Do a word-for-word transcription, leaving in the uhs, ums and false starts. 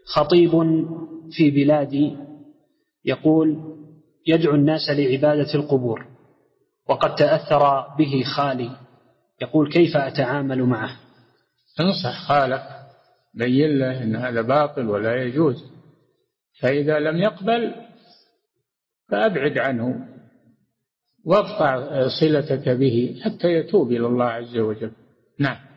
خطيب في بلادي يقول يدعو الناس لعبادة القبور وقد تأثر به خالي، يقول كيف أتعامل معه؟ انصح خالك، بين له أن هذا باطل ولا يجوز، فإذا لم يقبل فأبعد عنه واقطع صلتك به حتى يتوب إلى الله عز وجل. نعم.